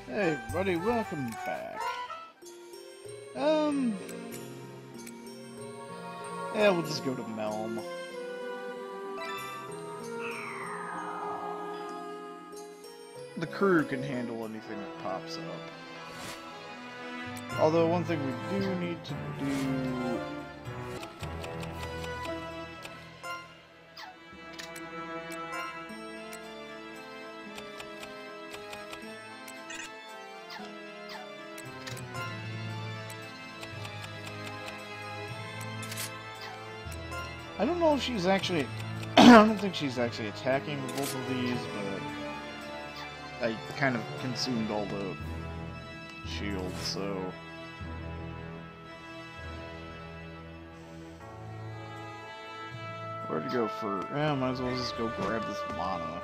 Hey everybody, welcome back. Um, yeah, we'll just go to Melm. The crew can handle anything that pops up. Although one thing we do need to do... I don't know if she's actually... I don't think she's actually attacking with both of these, but... I kind of consumed all the shields, so... Where to go for... Yeah, might as well just go grab this mana.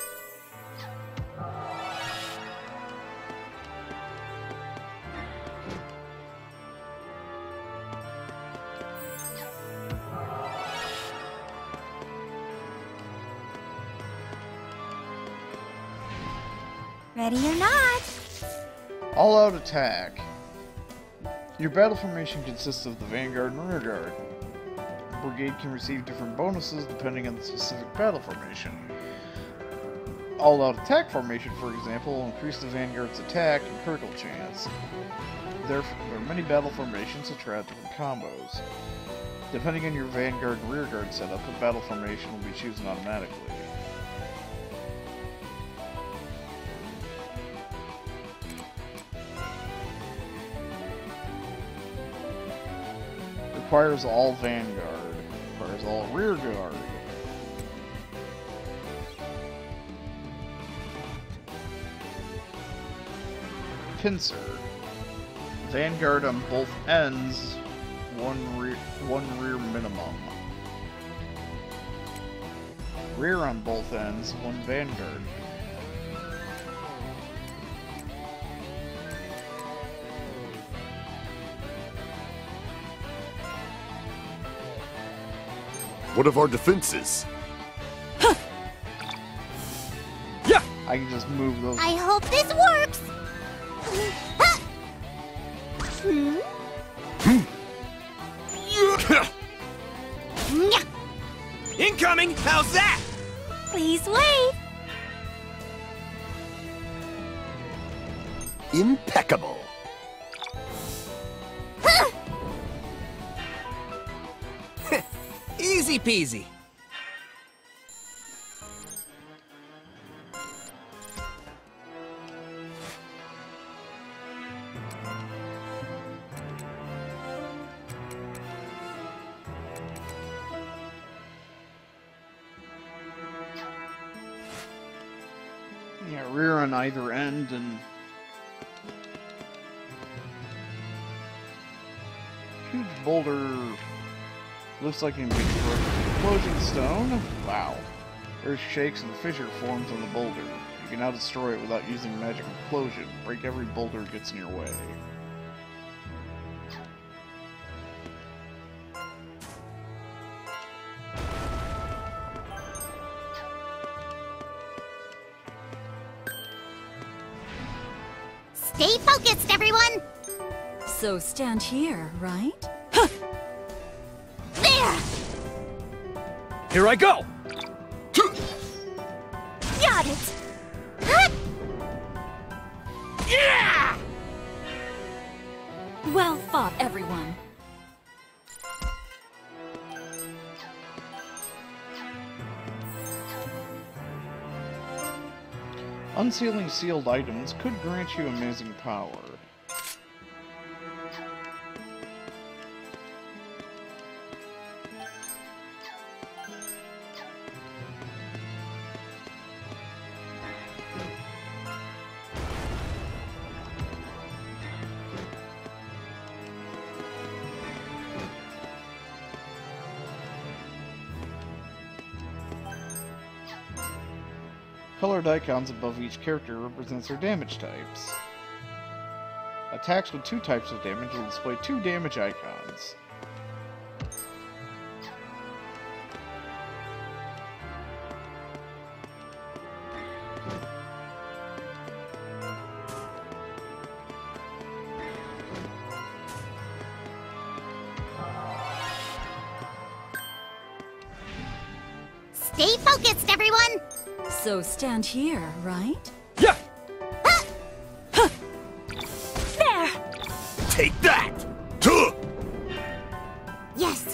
Ready or not? All-out attack. Your battle formation consists of the vanguard and rearguard. Brigade can receive different bonuses depending on the specific battle formation. All-out attack formation, for example, will increase the vanguard's attack and critical chance. There are many battle formations that try out different combos. Depending on your vanguard and rearguard setup, a battle formation will be chosen automatically. Requires all vanguard. Requires all rearguard. Pincer. Vanguard on both ends. One rear minimum. Rear on both ends. One vanguard. What of our defenses? Yeah! I can just move those. I hope this works! Incoming! How's that? Please wait! Impeccable. Easy peasy. Yeah, rear on either end and huge boulder. Looks like it can be broken. Explosion stone. Wow. Earth shakes and a fissure forms on the boulder. You can now destroy it without using magic explosion. Break every boulder that gets in your way. Stay focused, everyone! So stand here, right? There! Here I go! Got it! Huh? Yeah! Well fought, everyone. Unsealing sealed items could grant you amazing power. Colored icons above each character represents their damage types. Attacks with 2 types of damage will display 2 damage icons. Stay focused, everyone! So stand here, right? Yeah! There! Take that! Tuh! Yes!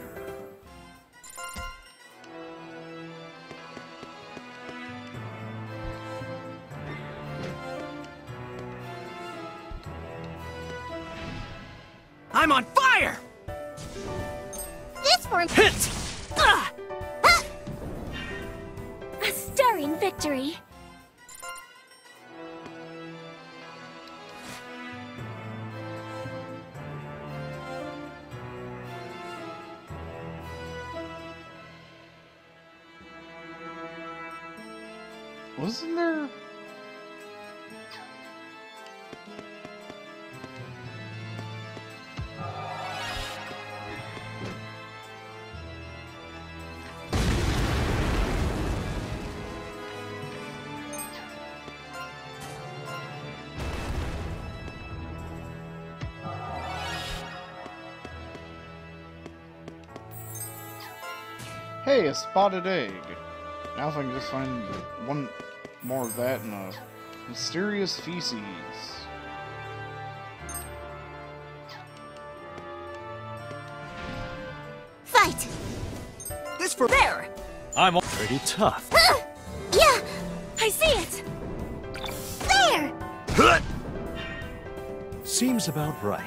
I'm on fire! This form... Hit! Ah! Ah! A stirring victory! Wasn't there? Hey, a spotted egg. Now if I can just find one more of that and a mysterious feces. Fight! This for There! I'm pretty tough. Ah! Yeah! I see it! There! Huh! Seems about right.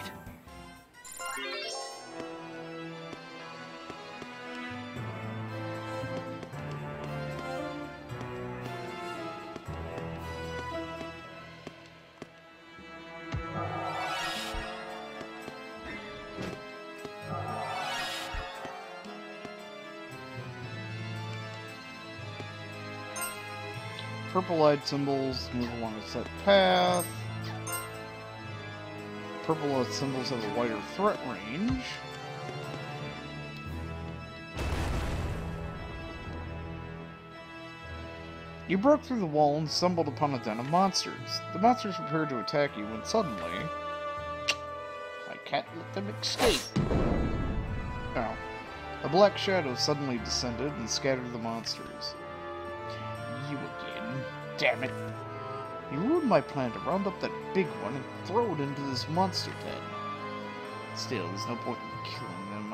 Purple-eyed symbols move along a set path. Purple-eyed symbols have a wider threat range. You broke through the wall and stumbled upon a den of monsters. The monsters prepared to attack you when suddenly... I can't let them escape. Oh. A black shadow suddenly descended and scattered the monsters. You again. Damn it. You ruined my plan to round up that big one and throw it into this monster den. Still, there's no point in killing them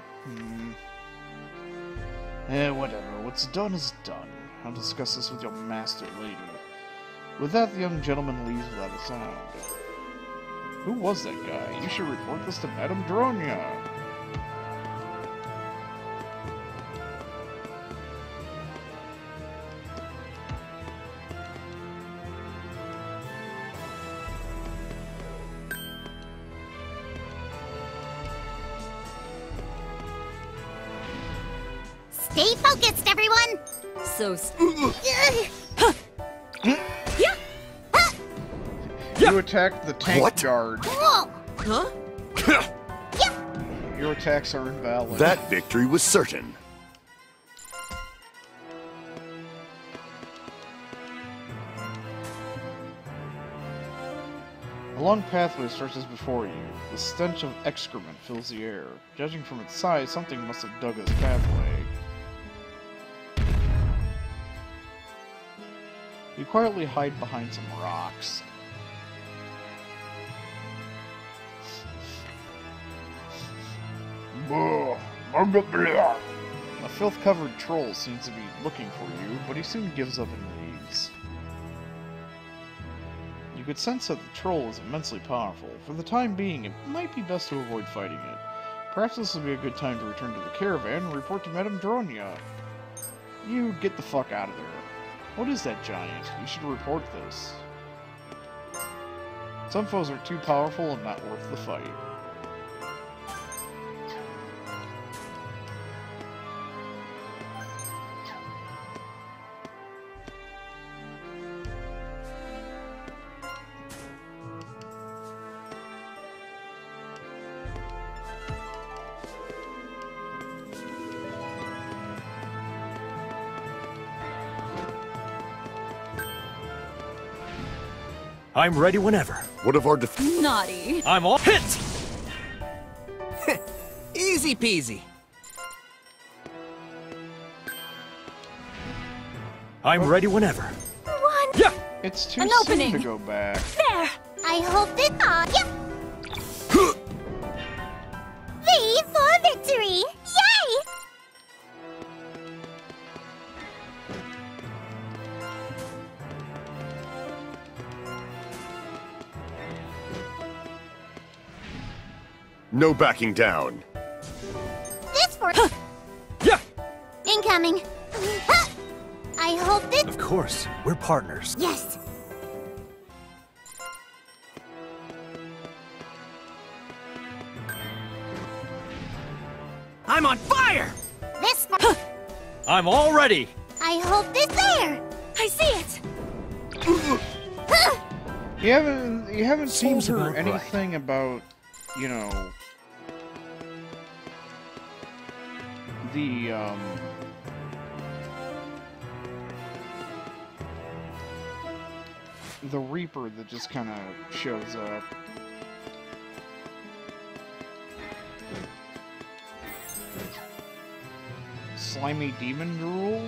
either. Whatever. What's done is done. I'll discuss this with your master later. With that, the young gentleman leaves without a sound. Who was that guy? You should report this to Madame Dronia. Stay focused, everyone! So Yeah! You attacked the tank What? guard. Whoa! Huh? Your attacks are invalid. That victory was certain. A long pathway stretches before you. The stench of excrement fills the air. Judging from its size, something must have dug this pathway. You quietly hide behind some rocks. A filth-covered troll seems to be looking for you, but he soon gives up and leaves. You could sense that the troll is immensely powerful. For the time being, it might be best to avoid fighting it. Perhaps this would be a good time to return to the caravan and report to Madame Dronia. You get the fuck out of there. What is that giant? You should report this. Some foes are too powerful and not worth the fight. I'm ready whenever. What of our naughty. I'm all hit! Easy peasy. I'm ready whenever. One. Yeah! It's too An soon opening. to go back. There. I hope this. Yep. V for victory! Yay! No backing down. This for Yeah! incoming. Huh. I hope this. Of course, we're partners. Yes. I'm on fire! This for. I'm all ready! I hope this there. I see it. Huh. You haven't Seems told her about right. anything about, you know, the Reaper that just kind of shows up. Slimy demon drool?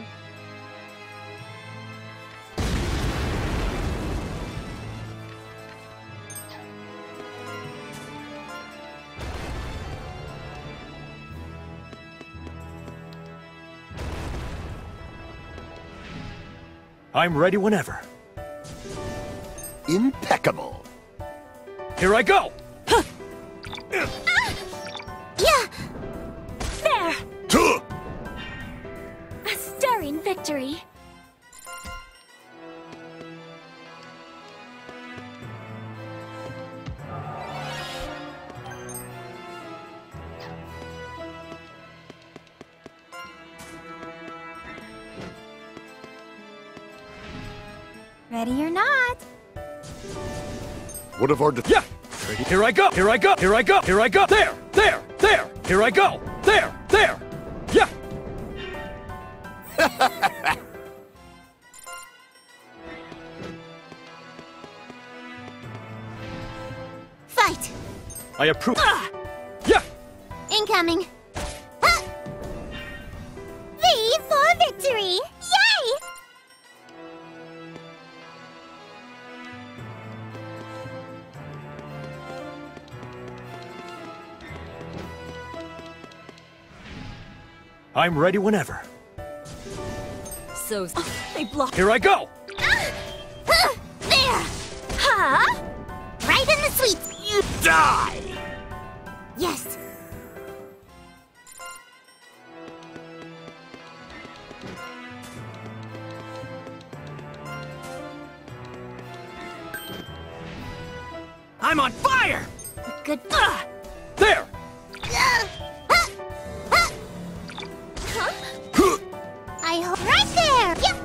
I'm ready whenever. Impeccable. Here I go! Yeah. There. Tuh! A stirring victory. Ready or not? What of our Yeah! Ready? Here I go! Here I go! Here I go! Here I go! There! There! There! Here I go! There! There! Yeah! Fight. I approve. Yeah! Incoming. Huh. V for victory. Yay! I'm ready whenever. So they block. Here I go! There! Huh? Right in the sweet. You die! Yes. I'm on fire! Good. There! I hope right there. Yep.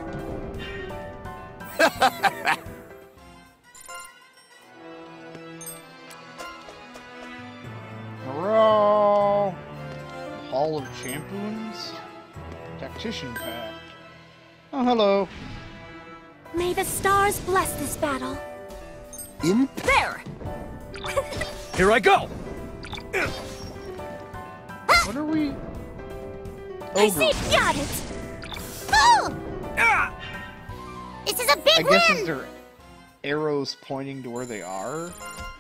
Hurrah! Hall of Champions? Tactician Pact. Oh, hello. May the stars bless this battle. There! Here I go! What are we? I Ogre. see. Got it. Oh! Ah! This is a I big guess win. is there arrows pointing to where they are?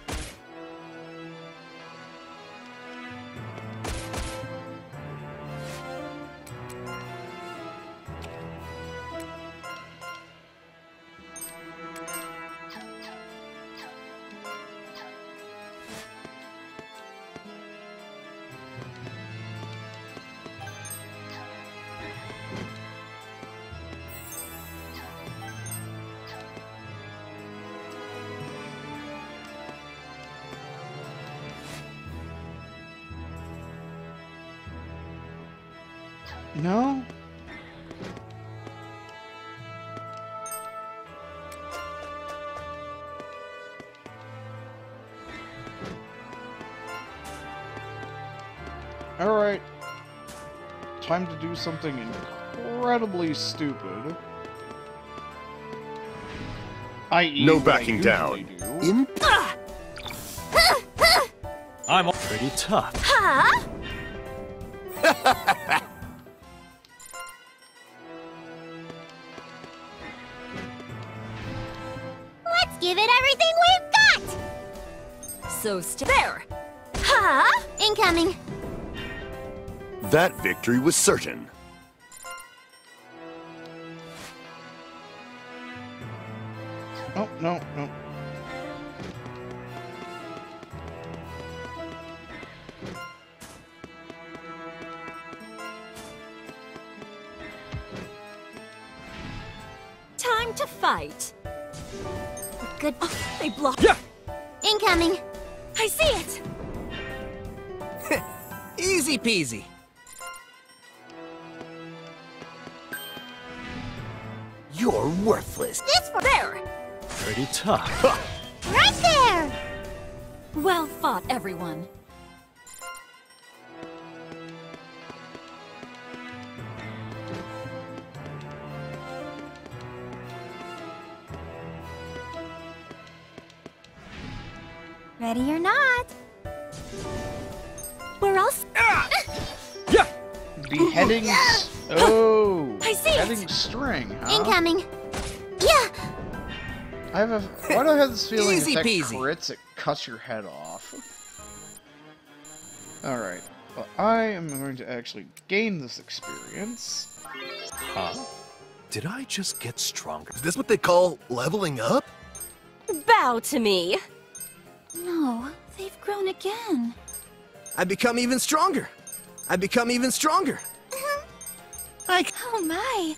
No? Alright. Time to do something incredibly stupid. I.e. No what I backing usually down. do. I'm all pretty tough. Huh? give it everything we've got! So there. Huh? Incoming. That victory was certain. Oh, no, no. Time to fight. Good. Oh, they blocked. Yeah! Incoming. I see it. Easy peasy. You're worthless. This for There. Pretty tough. right there! Well fought, everyone. Ready or not? Where else? Yeah! Beheading. Oh! I see it. Beheading string, huh? Incoming. Yeah! I have a. Why do I have this feeling Easy if that peasy. crits, it cuts your head off? Alright. Well, I am going to actually gain this experience. Huh? Did I just get stronger? Is this what they call leveling up? Bow to me. No, they've grown again. I become even stronger. I become even stronger. Oh my.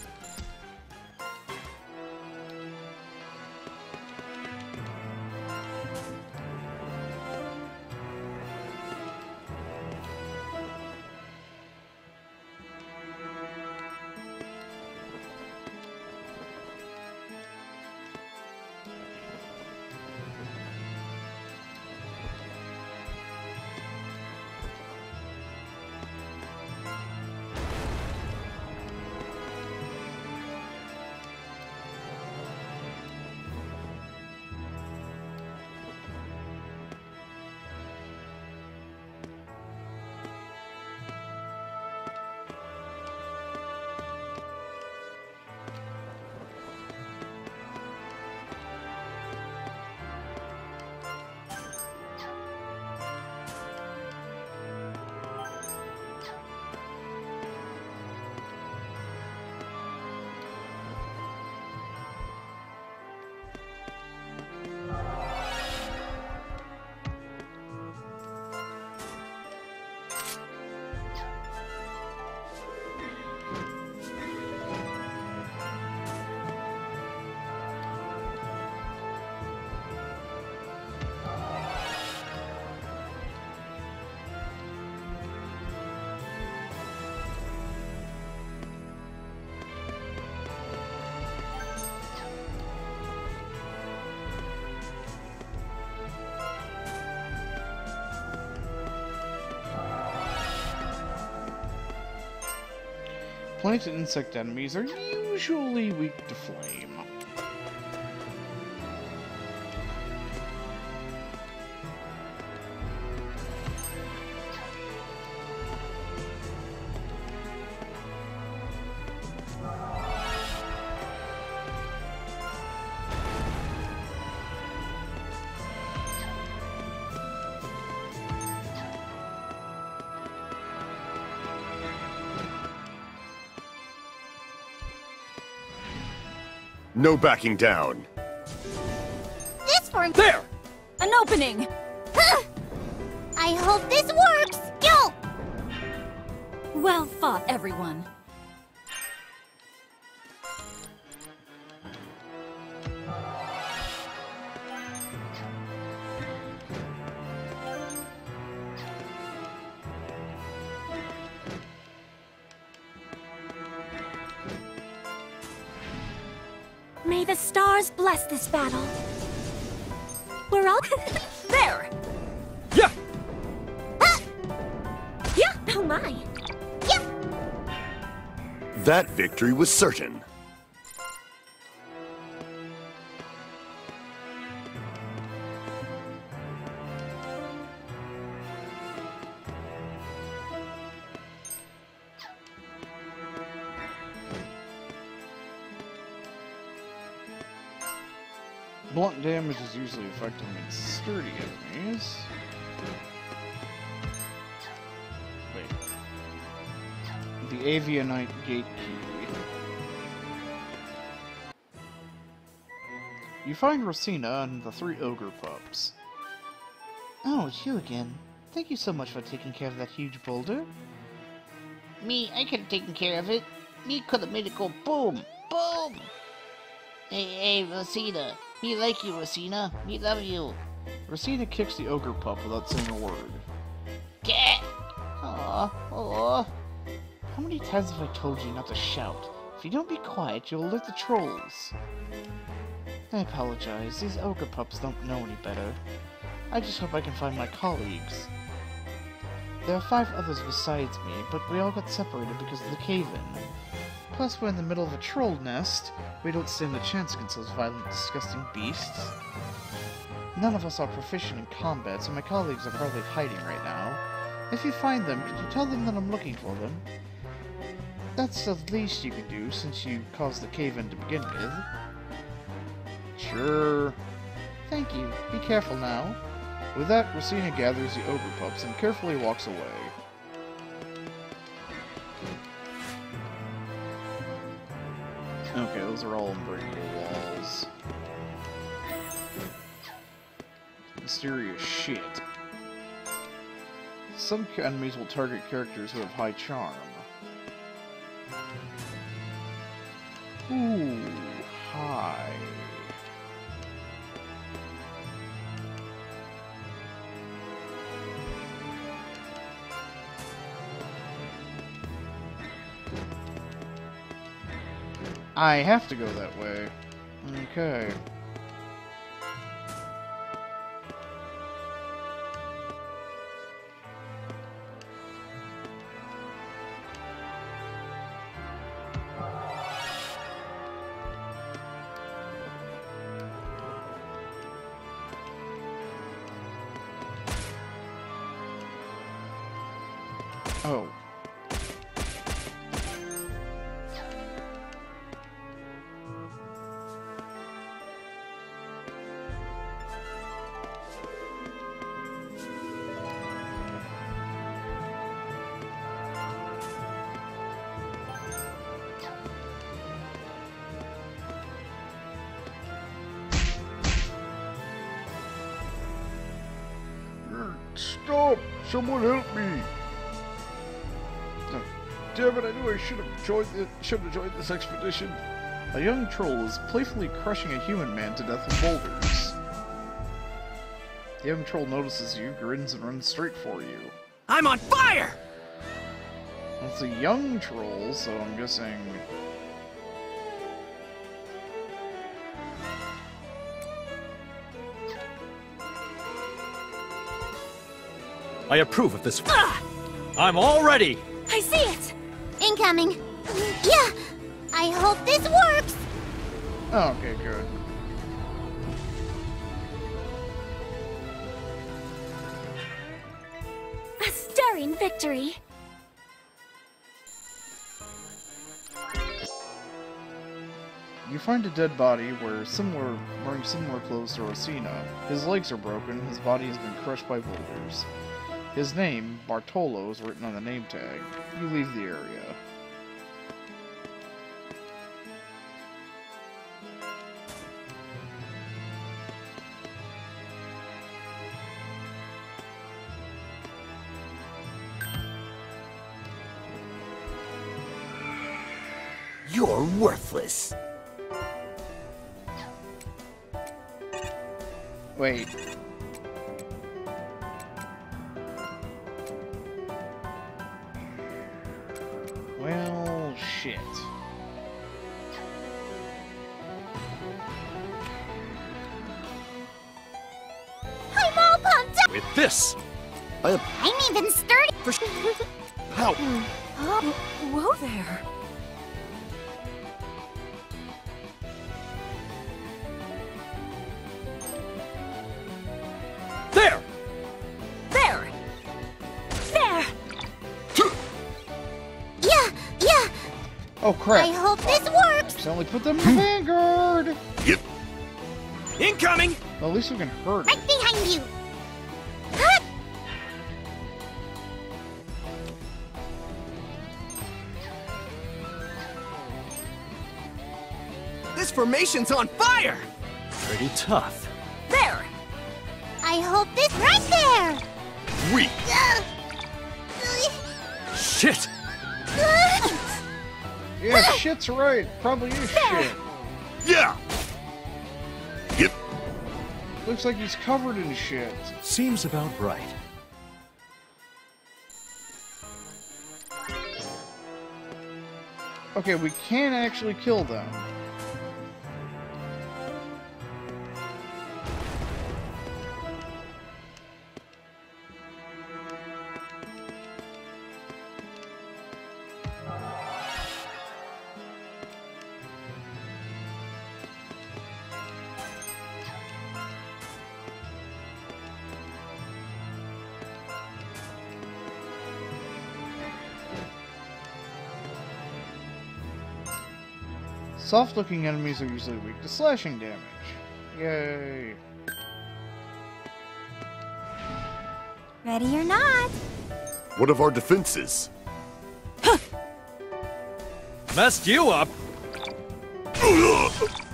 Plant and insect enemies are usually weak to flame. No backing down. This for There! An opening. I hope this works! Yo! Well fought, everyone. May the stars bless this battle. We're all there. Yeah! Yeah. Oh my. That victory was certain. Blunt damage is usually effective against sturdy enemies. Wait. The Avianite Gate Key. You find Rosina and the 3 ogre pups. Oh, it's you again. Thank you so much for taking care of that huge boulder. Me, I could have taken care of it. Me could have made it go boom, boom. Hey, Rosina. Me like you, Rosina. Me love you. Rosina kicks the ogre pup without saying a word. Get. Aw. How many times have I told you not to shout? If you don't be quiet, you'll alert the trolls. I apologize. These ogre pups don't know any better. I just hope I can find my colleagues. There are 5 others besides me, but we all got separated because of the cave-in. Plus, we're in the middle of a troll nest. We don't stand a chance against those violent, disgusting beasts. None of us are proficient in combat, so my colleagues are probably hiding right now. If you find them, could you tell them that I'm looking for them? That's the least you can do, since you caused the cave-in to begin with. Sure. Thank you. Be careful now. With that, Rosina gathers the ogre pups and carefully walks away. Okay, those are all unbreakable walls. Mysterious shit. Some enemies will target characters who have high charm. Ooh, hi. I have to go that way. Okay. Oh. Stop! Someone help me! Oh, damn it! I knew I should have joined this expedition. A young troll is playfully crushing a human man to death with boulders. The young troll notices you, grins, and runs straight for you. I'm on fire! It's a young troll, so I'm guessing. I approve of this. I'm all ready! I see it! Incoming! Yeah! I hope this works! Oh, okay, good. A stirring victory! You find a dead body wearing similar clothes to Rosina. His legs are broken, his body has been crushed by boulders. His name, Bartolo, is written on the name tag. You leave the area. You're worthless. Wait. Well, shit. I'm all pumped up! With this! I'm even sturdy! Help! Whoa there. There! There! There! Yeah! Oh I crap! hope this works! Only put them in the vanguard! Yep. Incoming! Well, at least we can hurt it. Right behind you! Huh? This formation's on fire! Pretty tough. There! I hope this right there! Weak. Shit! Yeah, shit's right. Probably is shit. Yeah. Yep. Looks like he's covered in shit. Seems about right. Okay, we can actually kill them. Soft-looking enemies are usually weak to slashing damage. Yay. Ready or not? What of our defenses? Messed you up! There!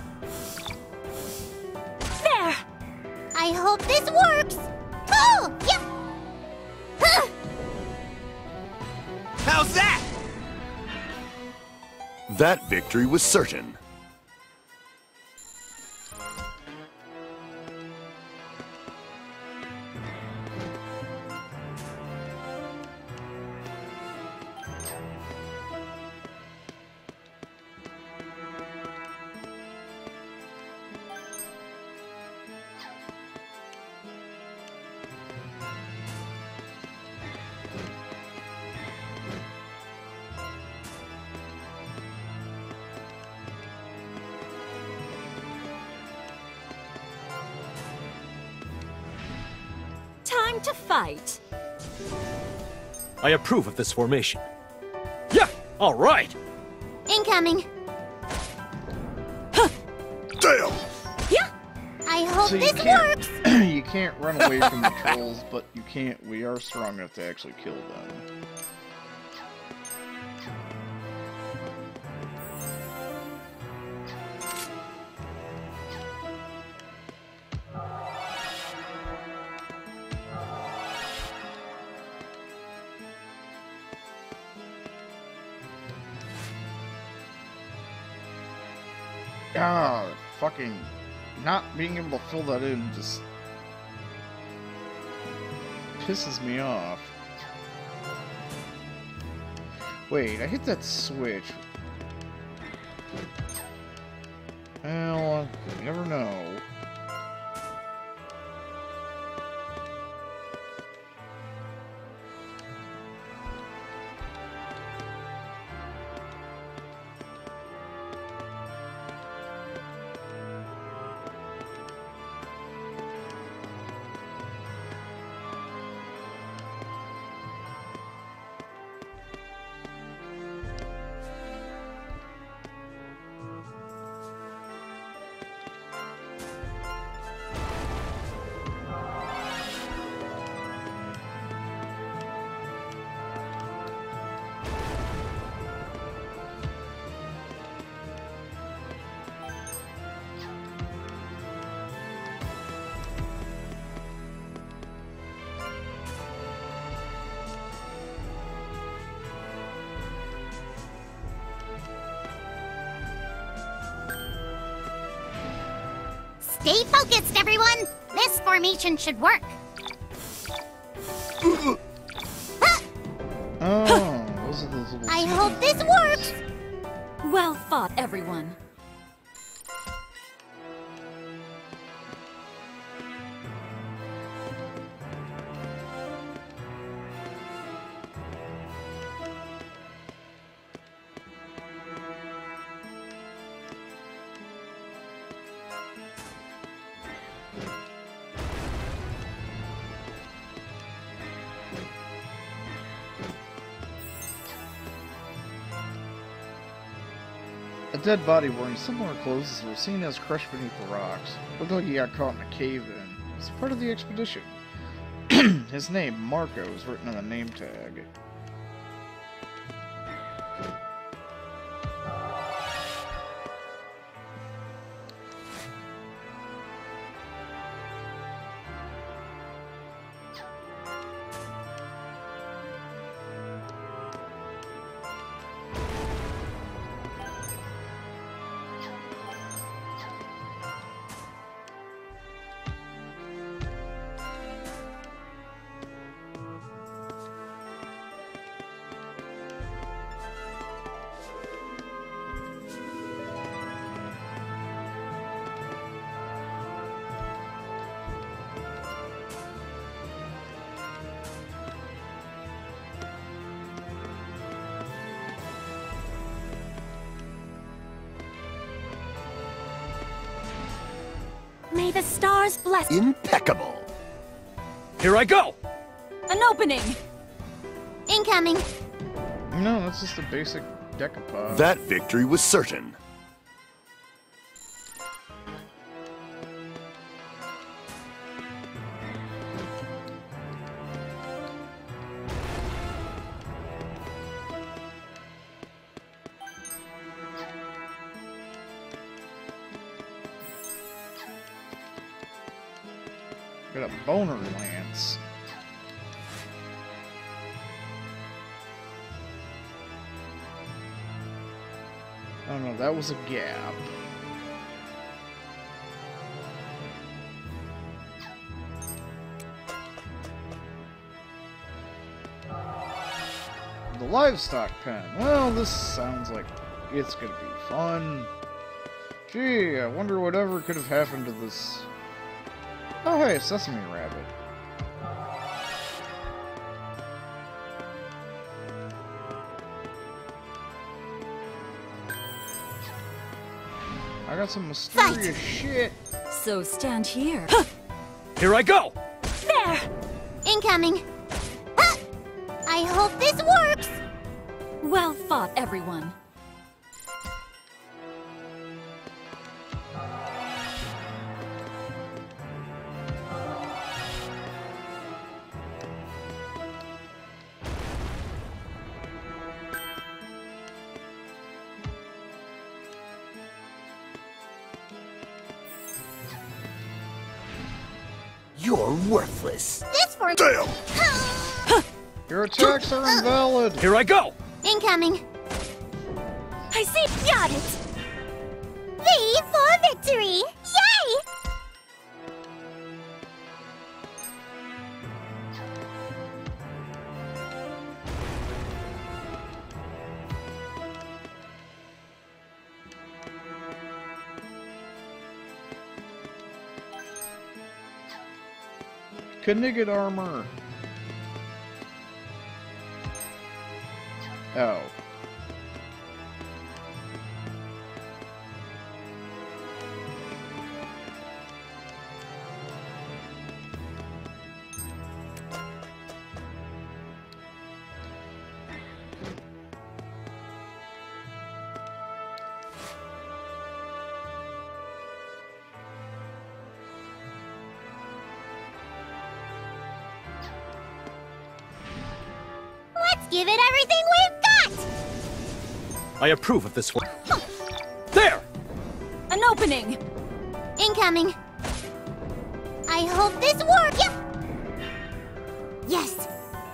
I hope this works! Oh! Yep! Huh. How's that? That victory was certain. Time to fight. I approve of this formation. Yeah! All right! Incoming! Damn! Yeah! I hope So you this can't- works! You can't run away from the trolls, but you can't. We are strong enough to actually kill them. Ah, fucking not being able to fill that in just pisses me off. Wait, I hit that switch. Well, you never know. Stay focused, everyone! This formation should work. Oh, those are those little. I hope this works! Well fought, everyone. A dead body wearing similar clothes was seen as crushed beneath the rocks. Looked like he got caught in a cave-in. He's part of the expedition. His name, Marco, is written on the name tag. May the stars bless. Impeccable. Here I go! An opening! Incoming. No, that's just a basic decapod. That victory was certain. Got a boner lance. Oh no, that was a gap. The livestock pen. Well, this sounds like it's gonna be fun. Gee, I wonder whatever could have happened to this. Oh hey, Sesame Rabbit. I got some mysterious shit. So stand here. Here I go! There. Incoming. Ah! I hope this works. Well fought, everyone. You're worthless. This for Damn! Your attacks are invalid. Here I go! Incoming. I see. Got it. V for victory. Yay! Knigget armor. Oh. Let's give it everything we've got. I approve of this one. There! An opening! Incoming. I hope this works. Yep. Yes.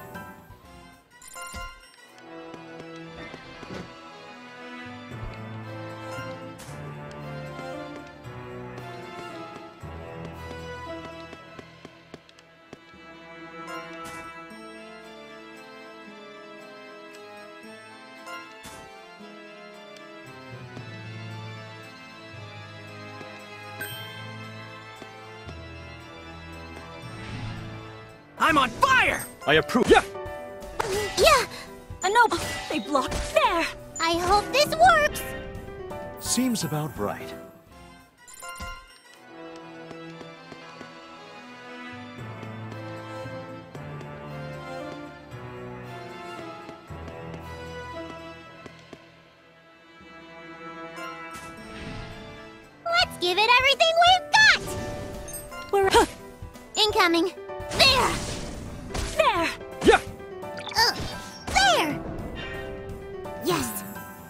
I'm on fire! I approve. Yeah! Yeah. An open. They blocked. There. I hope this works. Seems about right. give it everything we've got! We're Incoming! There! there! Yeah! There! Yes!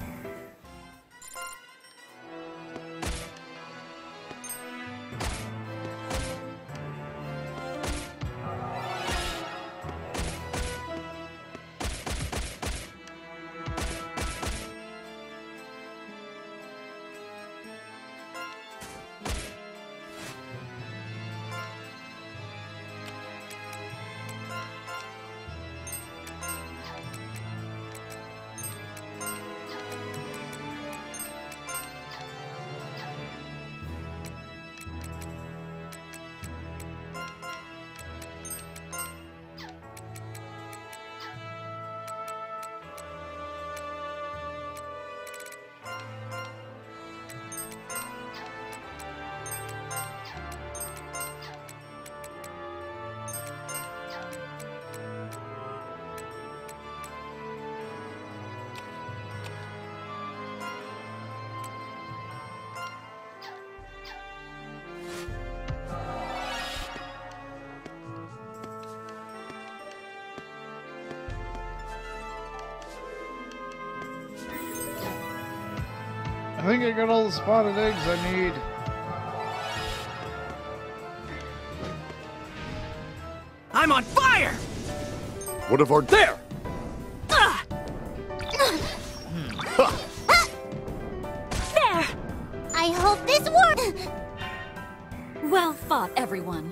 I think I got all the spotted eggs I need. I'm on fire! What of our... There! There! I hope this works! Well fought, everyone.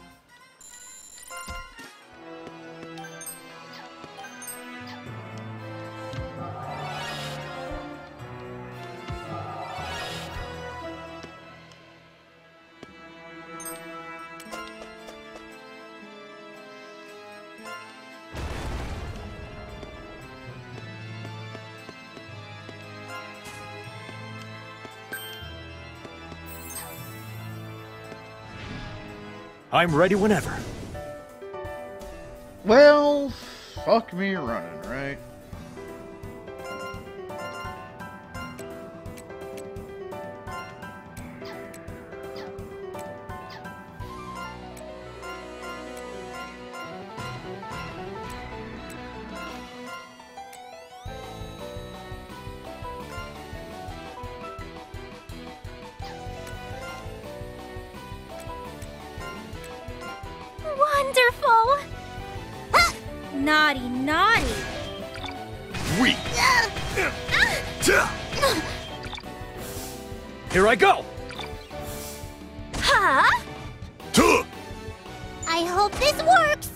I'm ready whenever. Well, fuck me running, right? Wonderful! Naughty, naughty! Weak! Here I go! Huh? I hope this works!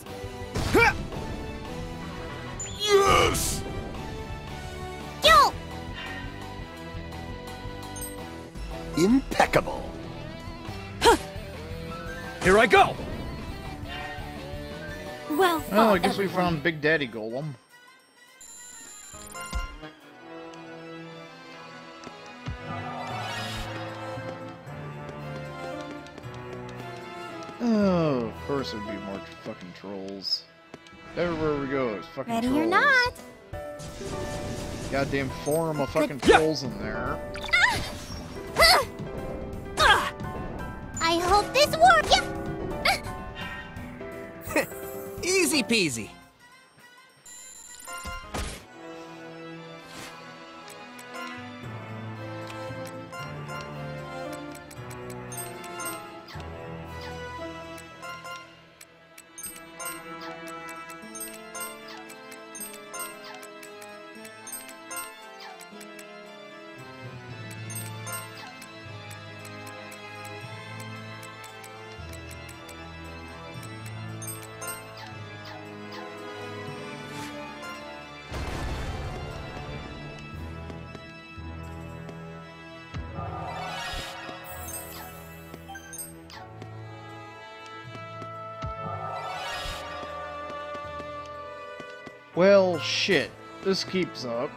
Yes! Yo! Impeccable! Here I go! Well fought, Well, I guess we everyone. found Big Daddy Golem. Oh, of course it'd be more fucking trolls. Everywhere we go, there's fucking Ready trolls. or not? Goddamn forum of fucking Yeah. trolls in there. I hope this works! Yep. Easy peasy. Well, shit. This keeps up.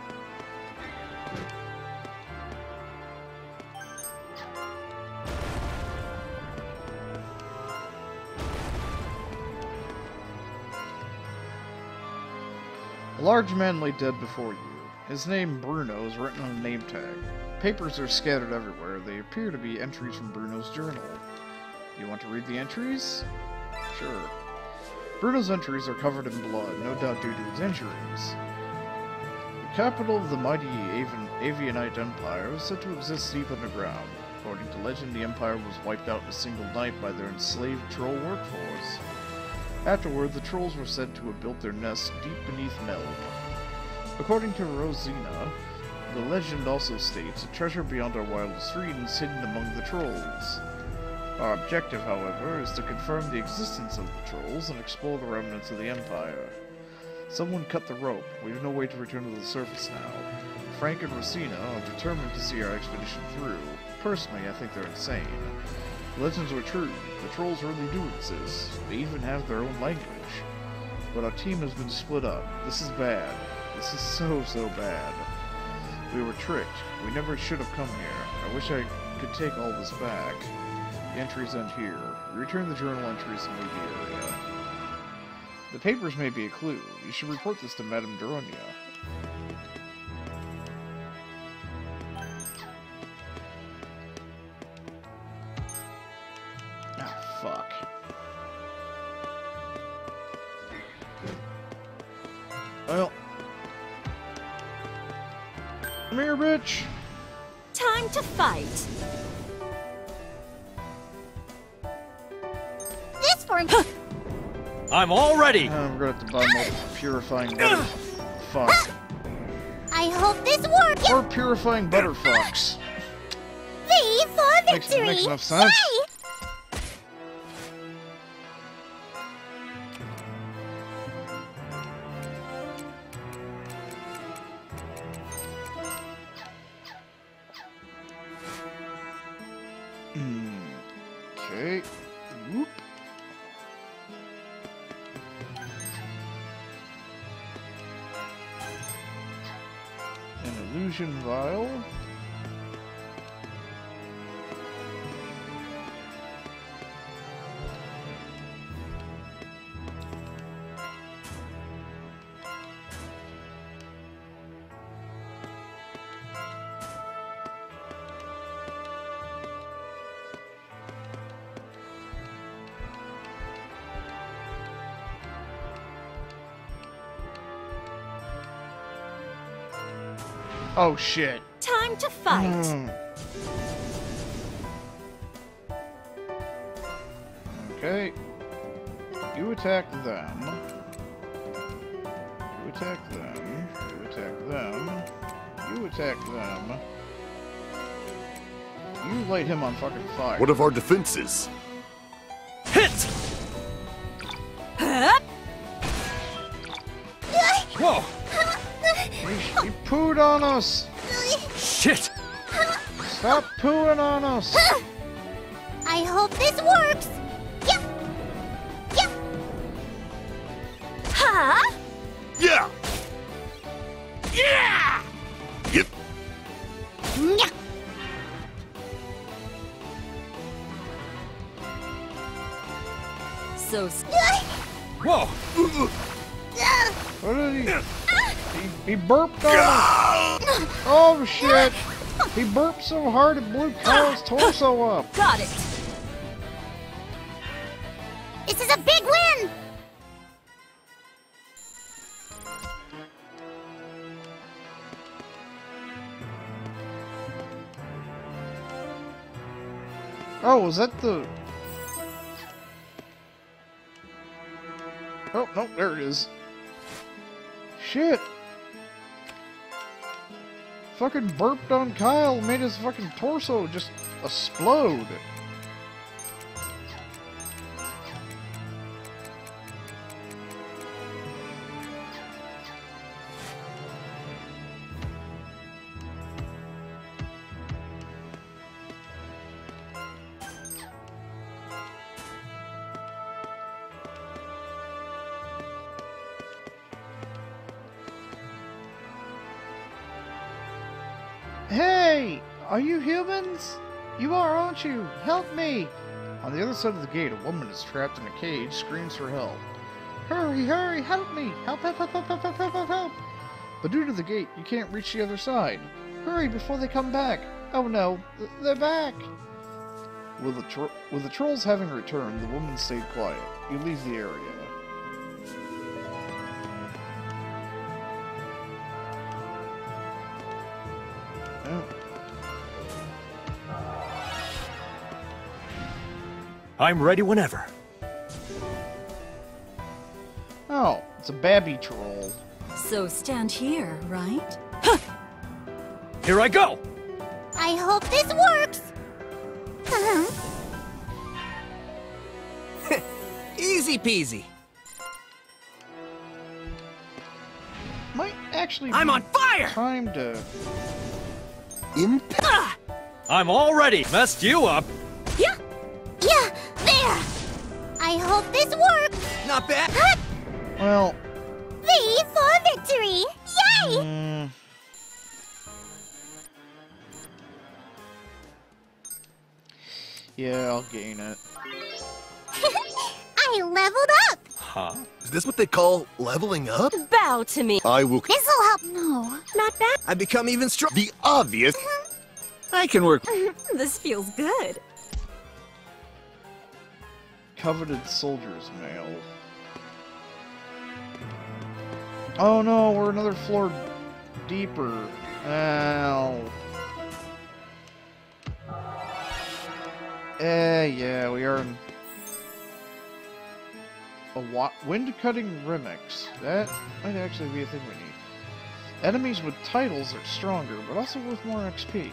A large man lay dead before you. His name, Bruno, is written on a name tag. Papers are scattered everywhere. They appear to be entries from Bruno's journal. You want to read the entries? Sure. Bruno's entries are covered in blood, no doubt due to his injuries. The capital of the mighty Avianite Empire is said to exist deep underground. According to legend, the Empire was wiped out in a single night by their enslaved troll workforce. Afterward, the trolls were said to have built their nests deep beneath Melb. According to Rosina, the legend also states a treasure beyond our wildest dreams hidden among the trolls. Our objective, however, is to confirm the existence of the trolls and explore the remnants of the Empire. Someone cut the rope. We have no way to return to the surface now. Frank and Rosina are determined to see our expedition through. Personally, I think they're insane. The legends were true. The trolls really do exist. They even have their own language. But our team has been split up. This is bad. This is so bad. We were tricked. We never should have come here. I wish I could take all this back. The entries end here. We return the journal entries and leave the area. The papers may be a clue. You should report this to Madame Duronia. Ah, fuck. Well. Come here, bitch! Time to fight. This for I'm all ready. I'm gonna have to buy more purifying butter. Fuck. I hope this works. Or purifying butterfucks. V for victory. Makes enough sense. Yay! Okay. Whoop. An illusion vial. Oh shit. Time to fight. Okay. You attack them. You attack them. You attack them. You attack them. You light him on fucking fire. What of our defenses? Hit! Whoa! He pooed on us! Shit! Stop pooing on us! I hope this works. Yep. Yep. Huh? Yeah! Yeah! Yep. Yeah. So Whoa! What did he burped on us! Oh shit! He burped so hard it blew Kyle's torso up! got it. This is a big win. Oh, was that the... Oh, no, there it is. Shit! Fucking burped on Kyle, made his fucking torso just explode. Hey! Are you humans? You are, aren't you? Help me! On the other side of the gate, a woman is trapped in a cage, screams for help. Hurry, hurry, help me! Help, help, help, help, help, help, help, help, help! But due to the gate, you can't reach the other side. Hurry before they come back! Oh no, they're back! With the trolls having returned, the woman stayed quiet. You leave the area. I'm ready whenever. Oh, it's a babby troll. So stand here, right? Here I go! I hope this works. Easy peasy. Might actually I'm be on fire! time to... Impact. I'm all ready! Messed you up! Yeah, there. I hope this works. Not bad. Well... V for victory! Yay! Yeah, I'll gain it. I leveled up. Huh? Is this what they call leveling up? Bow to me. I will. This'll help. No, not bad. I become even stronger. The obvious. I can work. This feels good. Coveted soldier's mail. Oh no, we're another floor deeper. Ow. Yeah, we are in a wind-cutting remix. That might actually be a thing we need. Enemies with titles are stronger, but also worth more XP.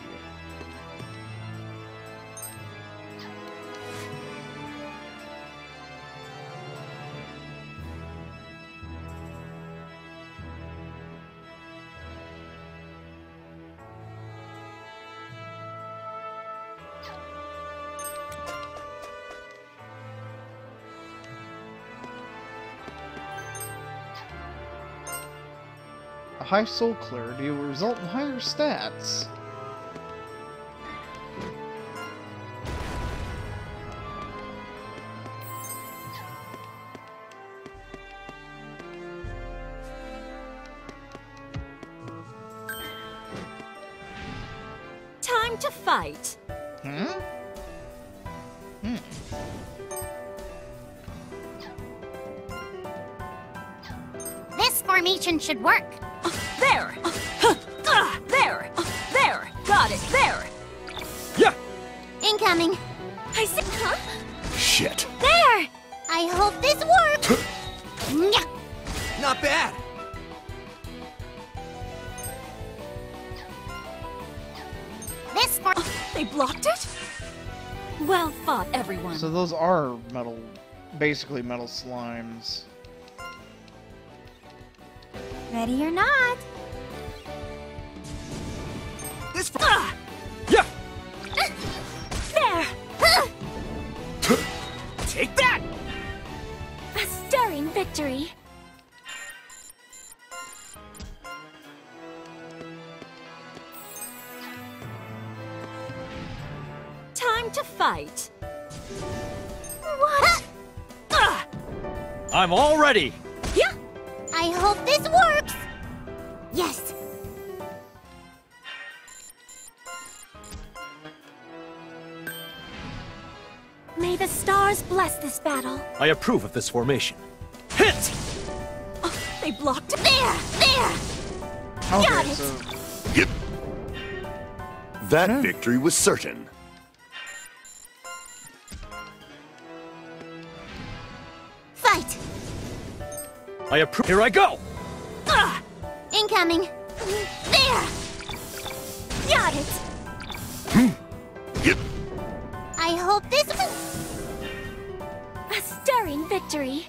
A high soul clarity will result in higher stats. Time to fight. This formation should work. There! There! There! Got it! There! Yeah! Incoming. I see. Huh? Shit. There. I hope this works. Nya. Not bad. This for They blocked it? Well fought, everyone. So those are metal, basically metal slimes. ready or not. This for Yeah! There. take that. A stirring victory. Time to fight. What? I'm all ready! Yeah. I hope this works. Yes. May the stars bless this battle. I approve of this formation. Hit! They blocked it? There. Okay, Got it. so Yep. That victory was certain. Fight. I approve. Here I go! Incoming. There. Got it. Yep. I hope this. A stirring victory.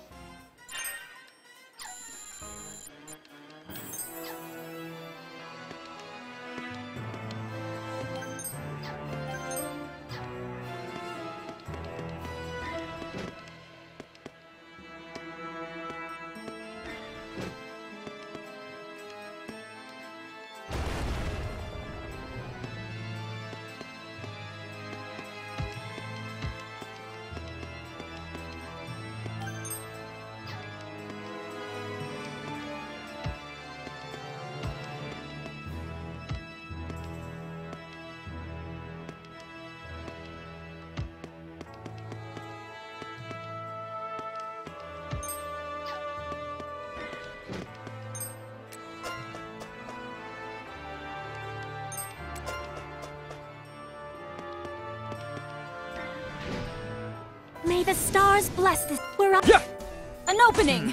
the stars bless this. We're up. Yeah! An opening!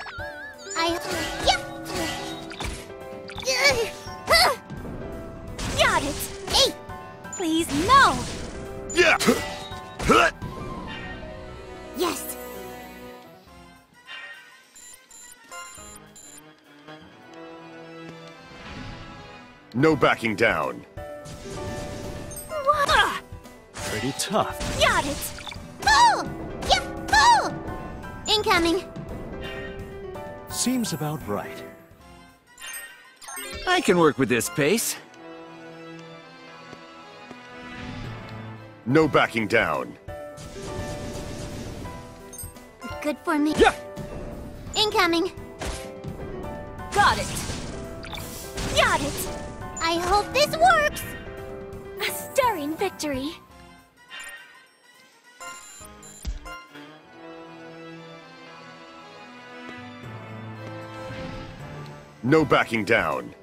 Got it. Hey, please, no. Yeah! Yes. No backing down. Pretty tough. Got it. Pull. Yeah, pull. Incoming. Seems about right. I can work with this pace. No backing down. Good for me. Yeah! Incoming. Got it! Got it. I hope this works. A stirring victory. No backing down.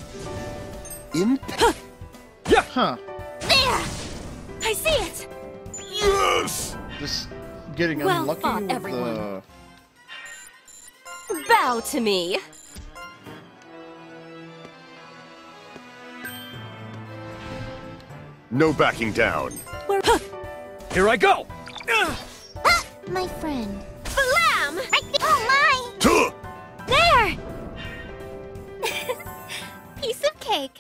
Yeah! Huh. There. I see it. Yes! Just getting Well unlucky fought, with everyone. Bow to me! No backing down. Here I go! My friend. Blam! Oh my! Tuh! There! Piece of cake.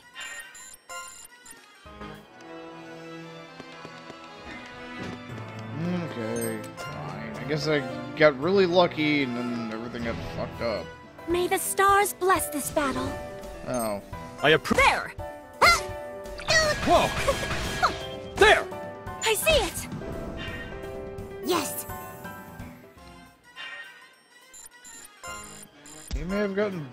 Okay, fine. I guess I got really lucky and then everything got fucked up. May the stars bless this battle. Oh. I approve. There! Whoa! There! I see it. Yes. You may have gotten...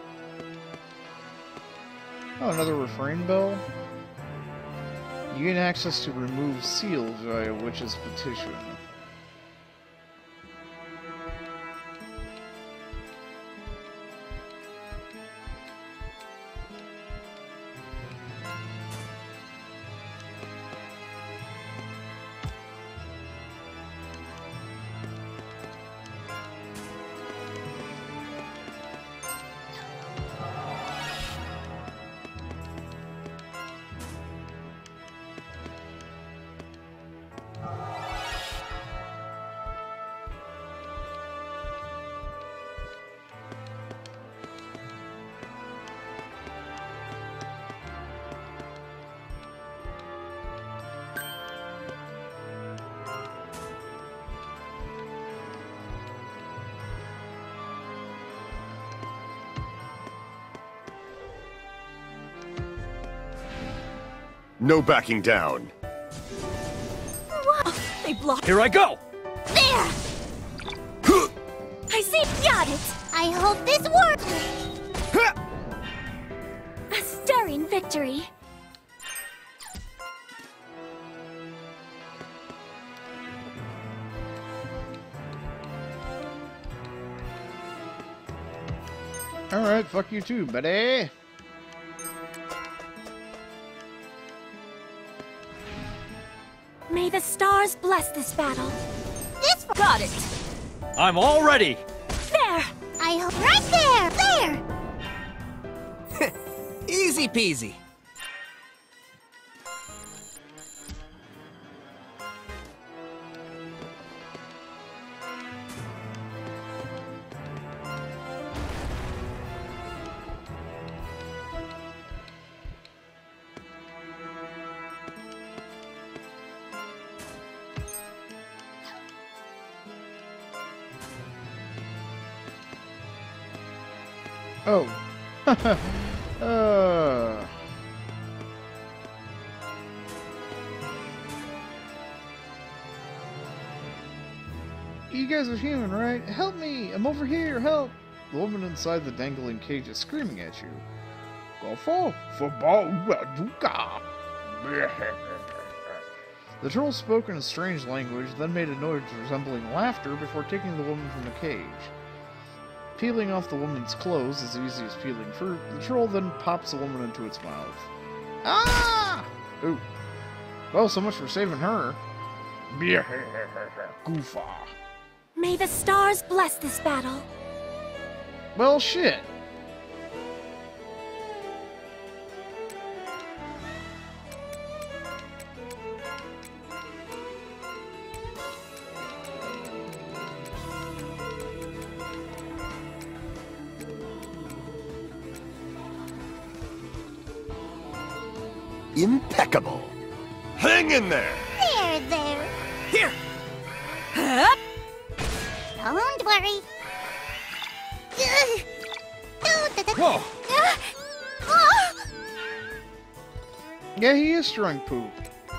Oh, another refrain bell? You gain access to remove seals via Witch's Petition. No backing down. They block. Here I go! There. I see. Got it. I hope this works. A stirring victory. Alright, fuck you too, buddy. May the stars bless this battle. This Got it! I'm all ready! there. I hope right there. There. Easy peasy. Oh. You guys are human, right? Help me! I'm over here, help! The woman inside the dangling cage is screaming at you. Go for The troll spoke in a strange language, then made a noise resembling laughter before taking the woman from the cage. Peeling off the woman's clothes as easy as peeling fruit, the troll then pops the woman into its mouth. Ah! Ooh. Well, so much for saving her. Goofa. May the stars bless this battle. Well, shit. Impeccable. Hang in there. There. Here! Don't worry. Whoa! Yeah, he is throwing poop.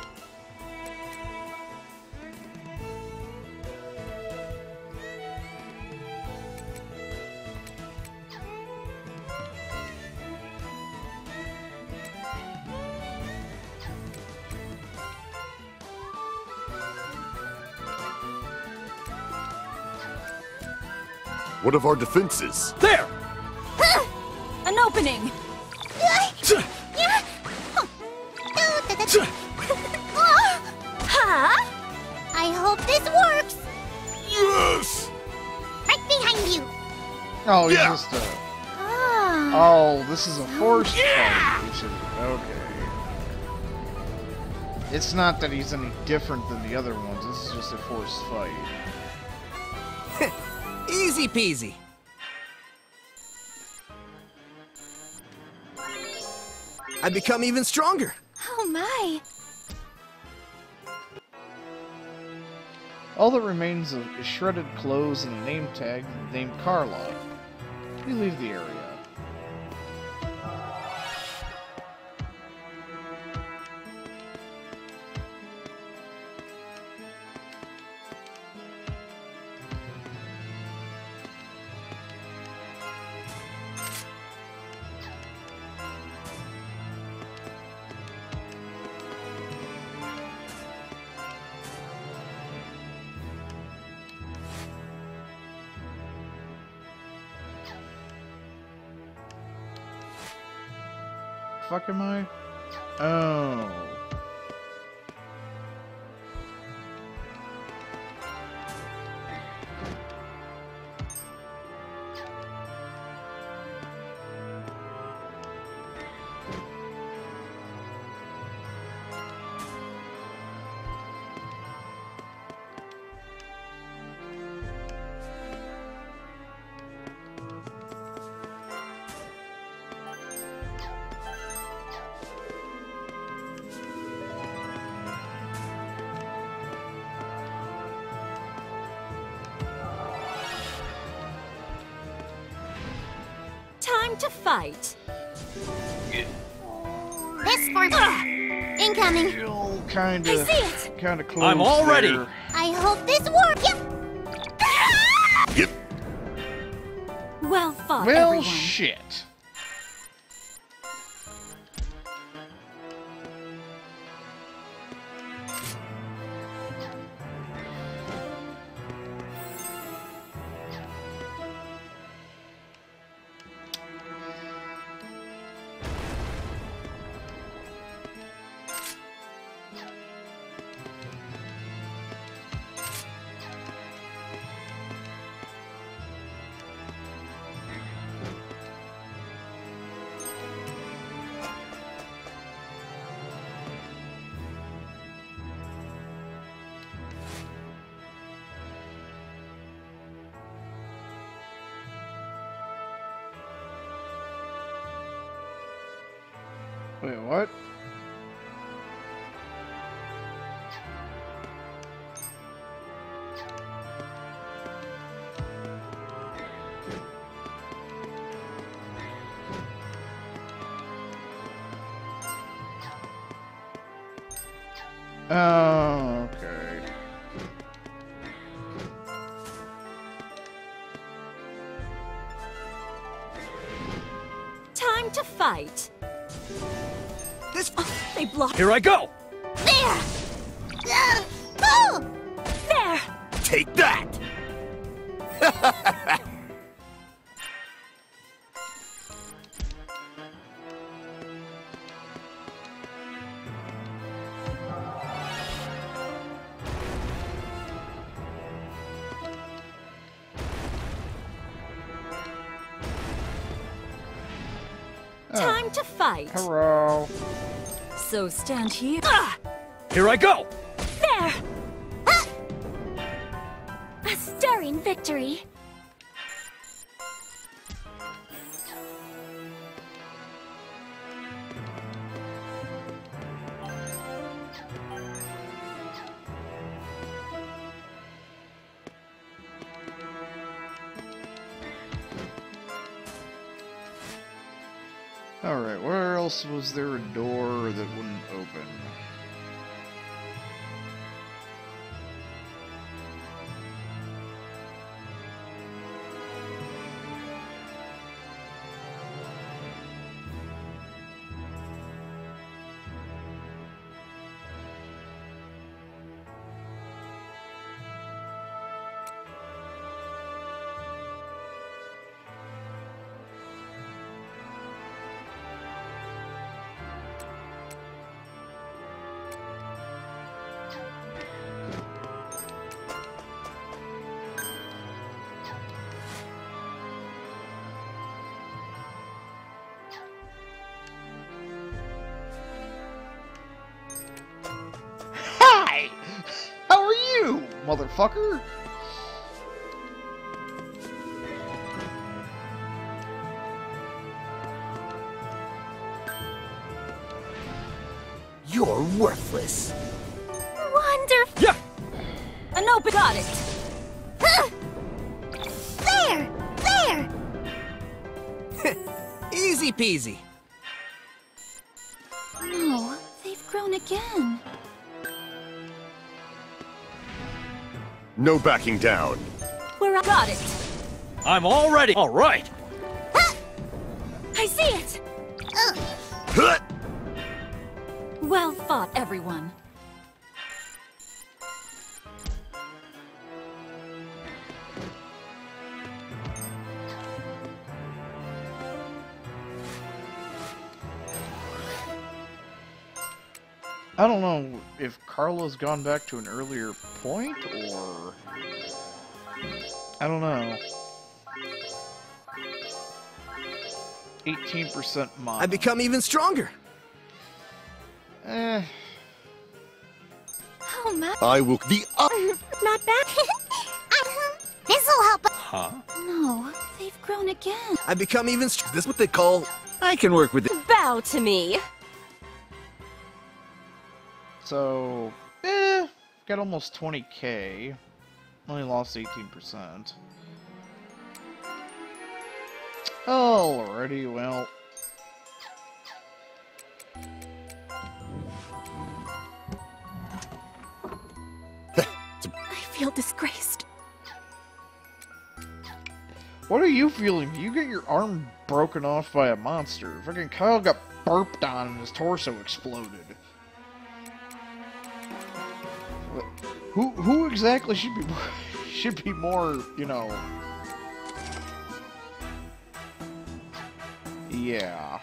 What of our defenses? There! An opening! Huh? I hope this works. Yes! Right behind you. Oh, he's Yeah. just a... Ah. Oh, this is a forced fight. We should... Okay. It's not that he's any different than the other ones. This is just a forced fight. Easy peasy. I become even stronger. Oh my. All that remains is shredded clothes and a name tag named Carla. We leave the area. Fuck am I? Oh. Time to fight. This for incoming. Still I kinda, see it. kinda close. I'm all ready. there. I hope this works. Yep. Yep. Well fought, Well, everyone. shit. Wait, what? Oh, okay. Time to fight. This They block. Here I go! There. Oh. There! Take that! Time to fight. Hurrah. So stand here. Here I go! There! A stirring victory. Alright, where else was there a door that wouldn't open? Hi! How are you, motherfucker? You're worthless. Wonderful. Yeah! An open got it. There! There! Easy peasy. No, they've grown again. No backing down. Where I got it. I'm all ready! Alright! I see it. Huh! Well fought, everyone. I don't know if Carla's gone back to an earlier point, or... I don't know. 18% mod. I become even stronger. Eh. Oh my. I will. Not bad. This'll help. Huh? No, they've grown again. I become even Is this what they call... I can work with it. Bow to me. So, got almost 20k. Only lost 18%. Alrighty, well. I feel disgraced. What are you feeling? You get your arm broken off by a monster. Fucking Kyle got burped on and his torso exploded. Who exactly should be more, you know? Yeah.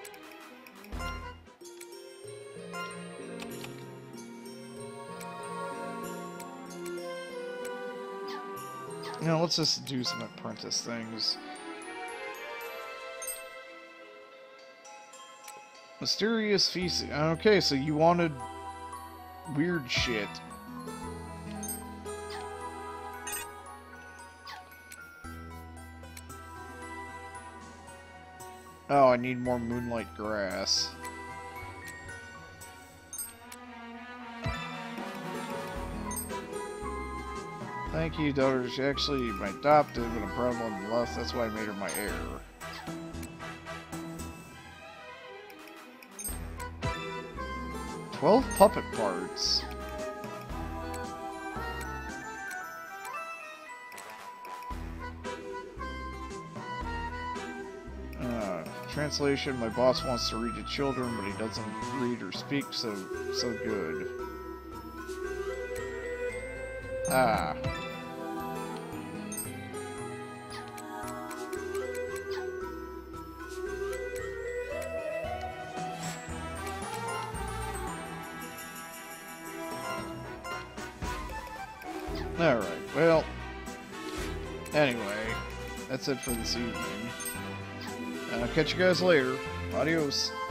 You know, let's just do some apprentice things. Mysterious feces. Okay, so you wanted weird shit. Oh, I need more moonlight grass. Thank you, daughter. She's actually my adopted, but I'm proud nonetheless. That's why I made her my heir. "12 puppet parts. Translation, my boss wants to read to children, but he doesn't read or speak so good. Ah. Alright, well, anyway, that's it for this evening. Catch you guys later. Adios.